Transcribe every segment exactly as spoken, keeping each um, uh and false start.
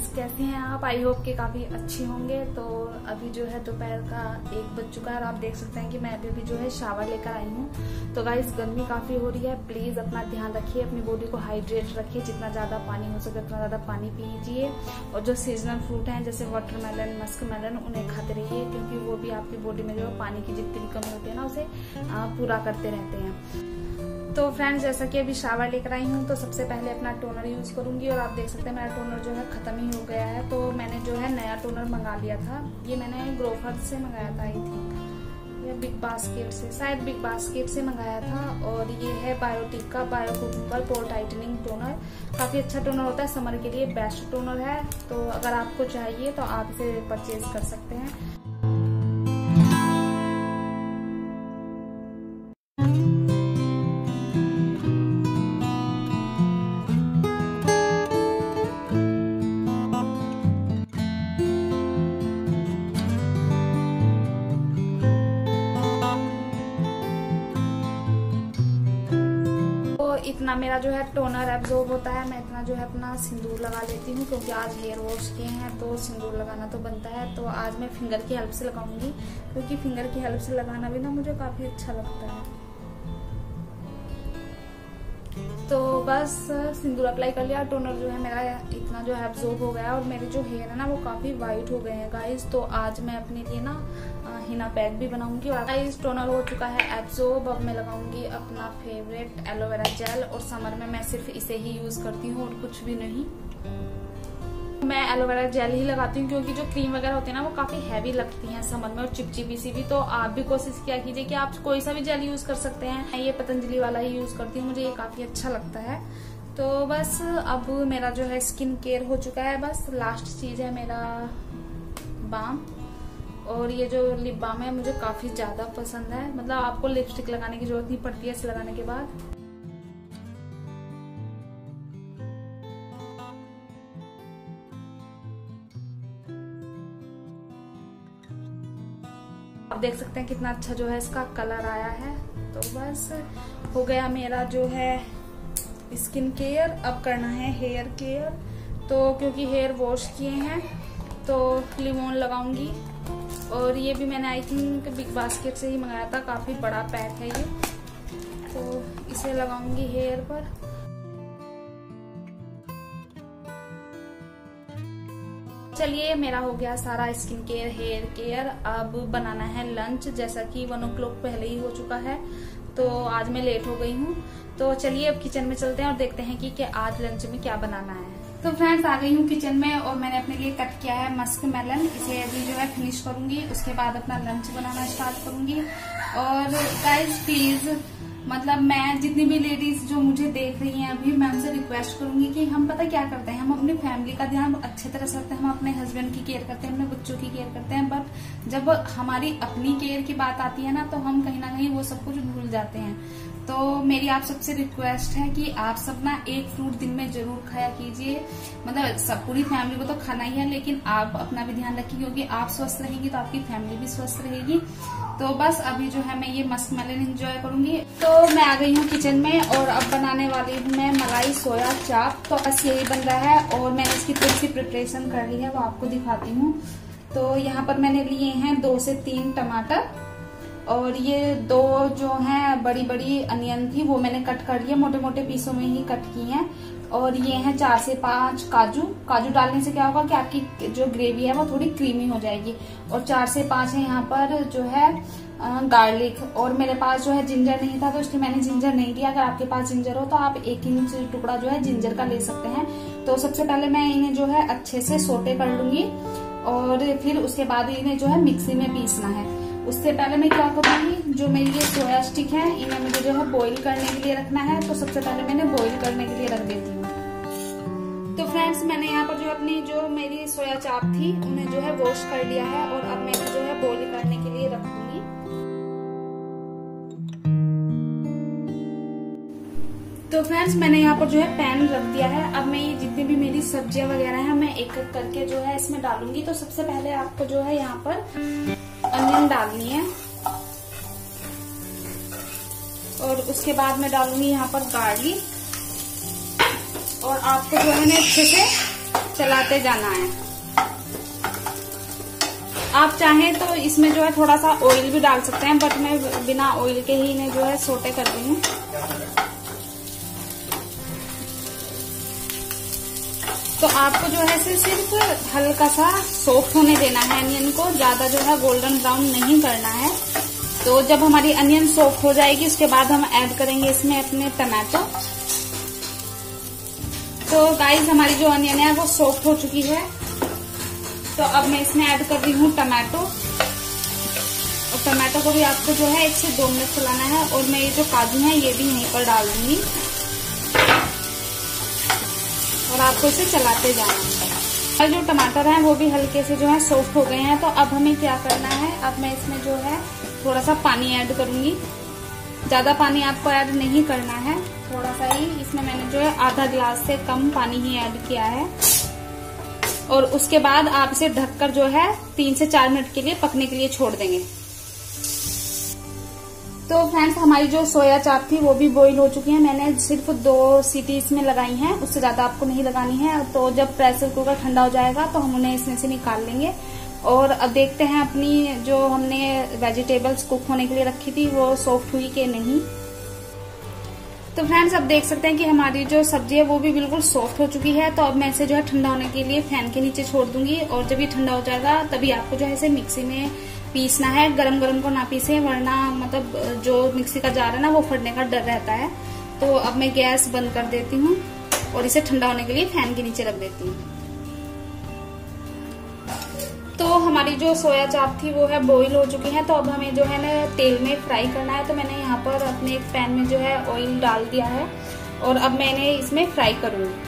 Friends, कैसे हैं आप? आई होप कि काफ़ी अच्छी होंगे। तो अभी जो है दोपहर का एक बज चुका है और आप देख सकते हैं कि मैं अभी भी जो है शावर लेकर आई हूँ। तो गाइस, गर्मी काफ़ी हो रही है, प्लीज़ अपना ध्यान रखिए, अपनी बॉडी को हाइड्रेट रखिए, जितना ज़्यादा पानी हो सके उतना ज़्यादा पानी पीजिए। और जो सीजनल फ्रूट हैं जैसे वाटरमेलन, मस्क मेलन, उन्हें खाते रहिए, क्योंकि वो भी आपकी बॉडी में जो पानी की जितनी भी कमी होती है ना उसे पूरा करते रहते हैं। तो फ्रेंड्स, जैसा कि अभी शावर लेकर आई हूँ तो सबसे पहले अपना टोनर यूज करूंगी और आप देख सकते हैं मेरा टोनर जो है खत्म ही हो गया है। तो मैंने जो है नया टोनर मंगा लिया था। ये मैंने ग्रोफर से मंगाया था, आई थिंक, या बिग बास्केट से, शायद बिग बास्केट से मंगाया था। और ये है बायोटिक का bio cucumber pore tightening toner. काफी अच्छा टोनर होता है, समर के लिए बेस्ट टोनर है। तो अगर आपको चाहिए तो आप इसे परचेज कर सकते हैं। इतना मेरा जो है टोनर एब्जॉर्ब होता है, मैं इतना जो है अपना सिंदूर लगा लेती हूँ, क्योंकि आज हेयर वॉश किए हैं तो सिंदूर लगाना तो बनता है। तो आज मैं फिंगर की हेल्प से लगाऊंगी, क्योंकि फिंगर की हेल्प से लगाना भी ना मुझे काफी अच्छा लगता है। तो बस सिंदूर अप्लाई कर लिया, टोनर जो है मेरा इतना जो है एब्जॉर्ब हो गया और मेरे जो हेयर है ना वो काफी वाइट हो गए हैं गाइस। तो आज मैं अपने लिए ना हिना पैक भी बनाऊंगी। और गाइस, टोनर हो चुका है एब्जॉर्ब। अब मैं लगाऊंगी अपना फेवरेट एलोवेरा जेल, और समर में मैं सिर्फ इसे ही यूज करती हूँ और कुछ भी नहीं। मैं एलोवेरा जेल ही लगाती हूँ, क्योंकि जो क्रीम वगैरह होती है ना वो काफी हैवी लगती हैं समर में और चिपचिपी सी भी। तो आप भी कोशिश किया कीजिए कि आप कोई सा भी जेल यूज कर सकते हैं। मैं ये पतंजलि वाला ही यूज करती हूँ, मुझे ये काफी अच्छा लगता है। तो बस अब मेरा जो है स्किन केयर हो चुका है। बस लास्ट चीज है मेरा बाम, और ये जो लिप बाम है मुझे काफी ज्यादा पसंद है। मतलब आपको लिपस्टिक लगाने की जरूरत नहीं पड़ती है इसे लगाने के बाद। आप देख सकते हैं कितना अच्छा जो है इसका कलर आया है। तो बस हो गया मेरा जो है स्किन केयर। अब करना है हेयर केयर। तो क्योंकि हेयर वॉश किए हैं तो लिमोन लगाऊंगी, और ये भी मैंने आई थिंक बिग बास्केट से ही मंगाया था, काफी बड़ा पैक है ये। तो इसे लगाऊंगी हेयर पर। चलिए, मेरा हो गया सारा स्किन केयर, हेयर केयर। अब बनाना है लंच, जैसा कि वन ओ क्लॉक पहले ही हो चुका है। तो आज मैं लेट हो गई हूँ। तो चलिए अब किचन में चलते हैं और देखते हैं कि, कि आज लंच में क्या बनाना है। तो फ्रेंड्स, आ गई हूँ किचन में और मैंने अपने लिए कट किया है मस्क मेलन। इसे अभी जो है फिनिश करूंगी, उसके बाद अपना लंच बनाना स्टार्ट करूंगी। और गाइस प्लीज, मतलब मैं जितनी भी लेडीज जो मुझे देख रही हैं अभी, मैं उनसे रिक्वेस्ट करूंगी कि हम पता क्या करते हैं, हम अपनी फैमिली का ध्यान अच्छे तरह से रखते हैं, हम अपने हस्बैंड की केयर करते हैं, अपने बच्चों की केयर करते हैं, बट जब हमारी अपनी केयर की बात आती है ना तो हम कहीं ना कहीं वो सब कुछ भूल जाते हैं। तो मेरी आप सबसे रिक्वेस्ट है कि आप सब ना एक फ्रूट दिन में जरूर खाया कीजिए। मतलब सब पूरी फैमिली को तो खाना ही है, लेकिन आप अपना भी ध्यान रखिए, क्योंकि आप स्वस्थ रहेंगी तो आपकी फैमिली भी स्वस्थ रहेगी। तो बस अभी जो है मैं ये मस्क मेलन एंजॉय करूंगी। तो मैं आ गई हूँ किचन में और अब बनाने वाली हूँ मैं मलाई सोया चाप। तो बस यही बन रहा है और मैंने इसकी थोड़ी सी प्रिपरेशन कर ली है, वो आपको दिखाती हूँ। तो यहाँ पर मैंने लिए हैं दो से तीन टमाटर, और ये दो जो हैं बड़ी बड़ी अनियन थी वो मैंने कट कर लिए, मोटे मोटे पीसों में ही कट की हैं। और ये हैं चार से पांच काजू। काजू डालने से क्या होगा कि आपकी जो ग्रेवी है वो थोड़ी क्रीमी हो जाएगी। और चार से पांच है यहाँ पर जो है गार्लिक। और मेरे पास जो है जिंजर नहीं था तो इसलिए मैंने जिंजर नहीं लिया। अगर आपके पास जिंजर हो तो आप एक इंच टुकड़ा जो है जिंजर का ले सकते हैं। तो सबसे पहले मैं इन्हें जो है अच्छे से सोटे कर लूंगी और फिर उसके बाद इन्हें जो है मिक्सी में पीसना है। उससे पहले मैं क्या करूंगी, जो मेरी ये सोया स्टिक है इन्हें मुझे जो है बॉईल करने के लिए रखना है। तो सबसे पहले मैंने बॉईल करने के लिए रख देती हूँ। तो फ्रेंड्स, मैंने यहाँ पर जो अपनी जो मेरी सोया चाप थी उन्हें जो है वॉश कर लिया है और अब मैं जो है बॉईल करने के लिए रखूंगी। तो फ्रेंड्स, मैंने यहाँ पर जो है पैन रख दिया है। अब मैं ये जितनी भी मेरी सब्जियां वगैरह हैं मैं एक एक करके जो है इसमें डालूंगी। तो सबसे पहले आपको जो है यहाँ पर अनियन डालनी है, और उसके बाद मैं डालूंगी यहाँ पर गार्लिक, और आपको जो है अच्छे से चलाते जाना है। आप चाहें तो इसमें जो है थोड़ा सा ऑयल भी डाल सकते हैं, बट मैं बिना ऑयल के ही इन्हें जो है सोटे कर रही हूँ। तो आपको जो है सिर्फ हल्का सा सॉफ्ट होने देना है अनियन को, ज्यादा जो है गोल्डन ब्राउन नहीं करना है। तो जब हमारी अनियन सॉफ्ट हो जाएगी उसके बाद हम ऐड करेंगे इसमें अपने टमाटो। तो गाइस हमारी जो अनियन है वो सॉफ्ट हो चुकी है। तो अब मैं इसमें ऐड कर रही हूँ टमाटो, और टमाटो को भी आपको जो है एक से दो मिनट चलाना है। और मैं ये जो काजू है ये भी यहीं पर डाल दूंगी और आपको इसे चलाते जाना है। और जो टमाटर है वो भी हल्के से जो है सॉफ्ट हो गए हैं। तो अब हमें क्या करना है, अब मैं इसमें जो है थोड़ा सा पानी ऐड करूंगी। ज्यादा पानी आपको ऐड नहीं करना है, थोड़ा सा ही। इसमें मैंने जो है आधा गिलास से कम पानी ही ऐड किया है। और उसके बाद आप इसे ढककर जो है तीन से चार मिनट के लिए पकने के लिए छोड़ देंगे। तो फ्रेंड्स हमारी जो सोया चाप थी वो भी बॉईल हो चुकी है। मैंने सिर्फ दो सीटी इसमें लगाई हैं, उससे ज्यादा आपको नहीं लगानी है। तो जब प्रेशर कुकर ठंडा हो जाएगा तो हम उन्हें इसमें से निकाल लेंगे। और अब देखते हैं अपनी जो हमने वेजिटेबल्स कुक होने के लिए रखी थी वो सॉफ्ट हुई कि नहीं। तो फ्रेंड्स अब देख सकते हैं कि हमारी जो सब्जी है वो भी बिल्कुल सॉफ्ट हो चुकी है। तो अब मैं इसे जो है ठंडा होने के लिए फैन के नीचे छोड़ दूंगी, और जब ये ठंडा हो जाएगा तभी आपको जो है इसे मिक्सी में पीसना है। गरम गरम को ना पीसे, वरना मतलब जो मिक्सी का जार है ना वो फटने का डर रहता है। तो अब मैं गैस बंद कर देती हूँ और इसे ठंडा होने के लिए फैन के नीचे रख देती हूँ। तो हमारी जो सोया चाप थी वो है बॉईल हो चुकी है। तो अब हमें जो है ना तेल में फ्राई करना है। तो मैंने यहाँ पर अपने एक पैन में जो है ऑयल डाल दिया है और अब मैंने इसमें फ्राई करूंगी।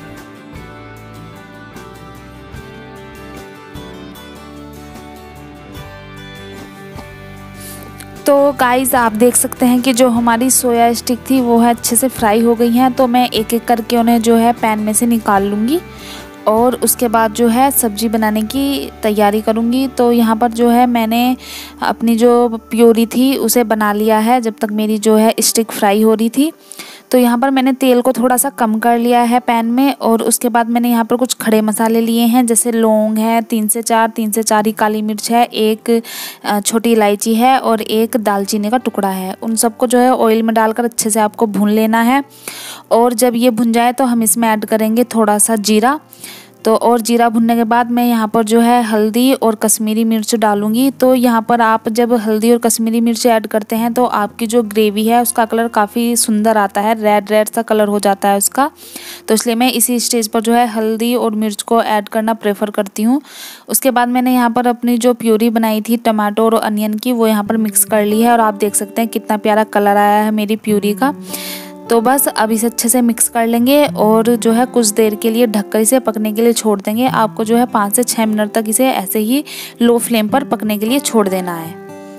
तो गाइज आप देख सकते हैं कि जो हमारी सोया स्टिक थी वो है अच्छे से फ्राई हो गई हैं। तो मैं एक एक करके उन्हें जो है पैन में से निकाल लूँगी और उसके बाद जो है सब्जी बनाने की तैयारी करूँगी। तो यहाँ पर जो है मैंने अपनी जो प्योरी थी उसे बना लिया है जब तक मेरी जो है स्टिक फ्राई हो रही थी। तो यहाँ पर मैंने तेल को थोड़ा सा कम कर लिया है पैन में, और उसके बाद मैंने यहाँ पर कुछ खड़े मसाले लिए हैं, जैसे लौंग है तीन से चार तीन से चार ही काली मिर्च है, एक छोटी इलायची है और एक दालचीनी का टुकड़ा है। उन सबको जो है ऑयल में डालकर अच्छे से आपको भून लेना है। और जब ये भुन जाए तो हम इसमें ऐड करेंगे थोड़ा सा जीरा। तो और जीरा भुनने के बाद मैं यहाँ पर जो है हल्दी और कश्मीरी मिर्च डालूंगी। तो यहाँ पर आप जब हल्दी और कश्मीरी मिर्च ऐड करते हैं तो आपकी जो ग्रेवी है उसका कलर काफ़ी सुंदर आता है, रेड रेड सा कलर हो जाता है उसका। तो इसलिए मैं इसी स्टेज पर जो है हल्दी और मिर्च को ऐड करना प्रेफर करती हूँ। उसके बाद मैंने यहाँ पर अपनी जो प्यूरी बनाई थी टमाटो और अनियन की वो यहाँ पर मिक्स कर ली है, और आप देख सकते हैं कितना प्यारा कलर आया है मेरी प्यूरी का। तो बस अब इसे अच्छे से मिक्स कर लेंगे और जो है कुछ देर के लिए ढककर इसे पकने के लिए छोड़ देंगे। आपको जो है पाँच से छः मिनट तक इसे ऐसे ही लो फ्लेम पर पकने के लिए छोड़ देना है।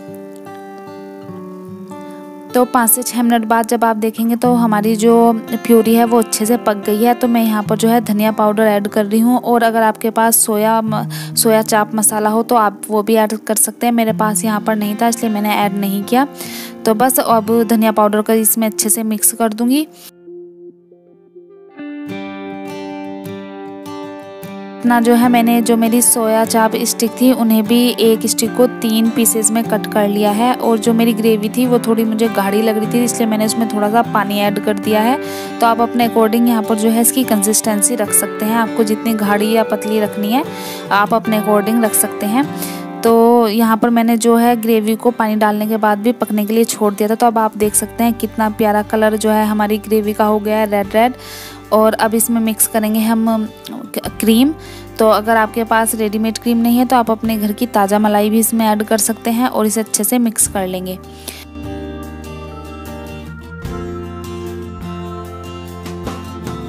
तो पाँच से छः मिनट बाद जब आप देखेंगे तो हमारी जो प्यूरी है वो अच्छे से पक गई है। तो मैं यहाँ पर जो है धनिया पाउडर ऐड कर रही हूँ, और अगर आपके पास सोया सोया चाप मसाला हो तो आप वो भी ऐड कर सकते हैं। मेरे पास यहाँ पर नहीं था इसलिए मैंने ऐड नहीं किया। तो बस अब धनिया पाउडर का इसमें अच्छे से मिक्स कर दूँगी। अपना जो है मैंने जो मेरी सोया चाप स्टिक थी उन्हें भी एक स्टिक को तीन पीसेस में कट कर लिया है। और जो मेरी ग्रेवी थी वो थोड़ी मुझे गाढ़ी लग रही थी इसलिए मैंने उसमें थोड़ा सा पानी ऐड कर दिया है। तो आप अपने अकॉर्डिंग यहाँ पर जो है इसकी कंसिस्टेंसी रख सकते हैं। आपको जितनी गाढ़ी या पतली रखनी है आप अपने अकॉर्डिंग रख सकते हैं। तो यहाँ पर मैंने जो है ग्रेवी को पानी डालने के बाद भी पकने के लिए छोड़ दिया था। तो अब आप देख सकते हैं कितना प्यारा कलर जो है हमारी ग्रेवी का हो गया है, रेड रेड। और अब इसमें मिक्स करेंगे हम क्रीम। तो अगर आपके पास रेडीमेड क्रीम नहीं है तो आप अपने घर की ताज़ा मलाई भी इसमें ऐड कर सकते हैं और इसे अच्छे से मिक्स कर लेंगे।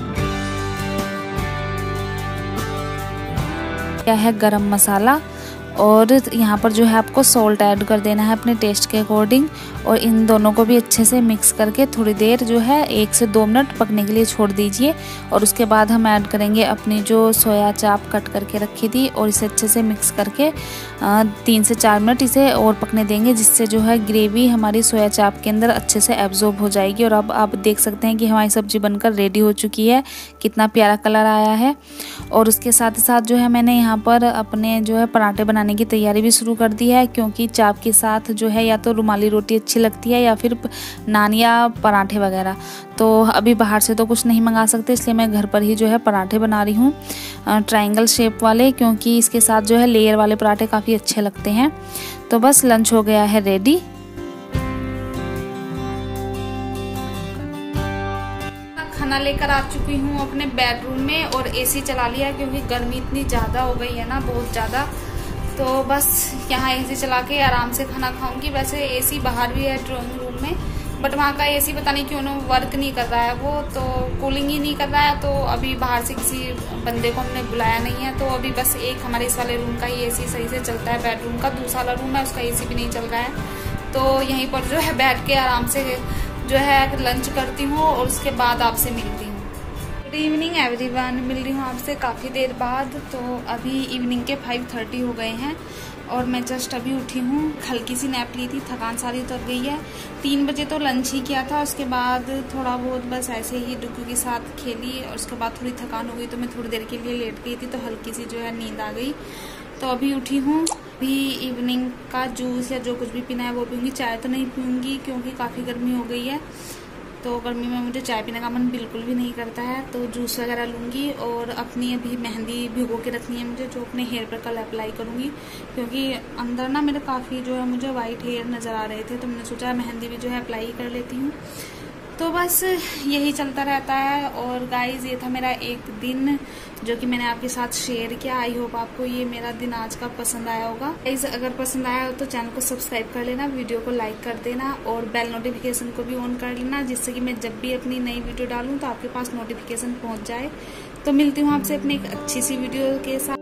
क्या है गरम मसाला और यहाँ पर जो है आपको सॉल्ट ऐड कर देना है अपने टेस्ट के अकॉर्डिंग। और इन दोनों को भी अच्छे से मिक्स करके थोड़ी देर जो है एक से दो मिनट पकने के लिए छोड़ दीजिए। और उसके बाद हम ऐड करेंगे अपनी जो सोया चाप कट करके रखी थी और इसे अच्छे से मिक्स करके तीन से चार मिनट इसे और पकने देंगे, जिससे जो है ग्रेवी हमारी सोया चाप के अंदर अच्छे से एब्जॉर्ब हो जाएगी। और अब आप देख सकते हैं कि हमारी सब्जी बनकर रेडी हो चुकी है, कितना प्यारा कलर आया है। और उसके साथ ही साथ जो है मैंने यहाँ पर अपने जो है पराठे बनाने की तैयारी भी शुरू कर दी है, क्योंकि चाप के साथ जो है या तो रुमाली रोटी अच्छी लगती है या फिर नान या पराठे वगैरह। तो अभी बाहर से तो कुछ नहीं मंगा सकते, इसलिए मैं घर पर ही जो है पराठे बना रही हूँ ट्रायंगल शेप वाले, क्योंकि इसके साथ जो है लेयर वाले पराठे काफ़ी अच्छे लगते हैं। तो बस लंच हो गया है रेडी। खाना लेकर आ चुकी हूँ अपने बेडरूम में और एसी चला लिया, क्योंकि गर्मी इतनी ज़्यादा हो गई है ना, बहुत ज़्यादा। तो बस यहाँ एसी चला के आराम से खाना खाऊंगी। वैसे एसी बाहर भी है ड्राइंग रूम में, बट वहाँ का एसी पता नहीं क्यों ना वर्क नहीं कर रहा है, वो तो कूलिंग ही नहीं कर रहा है। तो अभी बाहर से किसी बंदे को हमने बुलाया नहीं है, तो अभी बस एक हमारे इस वाले रूम का ही एसी सही से चलता है। बेडरूम का दूसरा वाला रूम है, उसका एसी भी नहीं चल रहा है। तो यहीं पर जो है बैठ के आराम से जो है लंच करती हूँ और उसके बाद आपसे मिलती हूँ। गुड इवनिंग एवरीवन, मिल रही हूँ आपसे काफ़ी देर बाद। तो अभी इवनिंग के फाइव थर्टी हो गए हैं और मैं जस्ट अभी उठी हूँ। हल्की सी नैप ली थी, थकान सारी उतर गई है। तीन बजे तो लंच ही किया था, उसके बाद थोड़ा बहुत बस ऐसे ही डुक्कू के साथ खेली और उसके बाद थोड़ी थकान हो गई, तो मैं थोड़ी देर के लिए लेट गई थी, तो हल्की सी जो है नींद आ गई। तो अभी उठी हूँ। अभी इवनिंग का जूस या जो कुछ भी पीना है वो पीऊँगी, चाय तो नहीं पीऊँगी क्योंकि काफ़ी गर्मी हो गई है। तो गर्मी में मुझे चाय पीने का मन बिल्कुल भी नहीं करता है, तो जूस वगैरह लूँगी। और अपनी अभी मेहंदी भिगो के रखनी है मुझे, जो अपने हेयर पर कल अप्लाई करूँगी, क्योंकि अंदर ना मेरे काफ़ी जो है मुझे वाइट हेयर नज़र आ रहे थे, तो मैंने सोचा मेहंदी भी जो है अप्लाई कर लेती हूँ। तो बस यही चलता रहता है। और गाइस, ये था मेरा एक दिन जो कि मैंने आपके साथ शेयर किया। आई होप आपको ये मेरा दिन आज का पसंद आया होगा। गाइस, अगर पसंद आया हो तो चैनल को सब्सक्राइब कर लेना, वीडियो को लाइक कर देना और बेल नोटिफिकेशन को भी ऑन कर लेना, जिससे कि मैं जब भी अपनी नई वीडियो डालूं तो आपके पास नोटिफिकेशन पहुंच जाए। तो मिलती हूँ आपसे अपनी एक अच्छी सी वीडियो के साथ।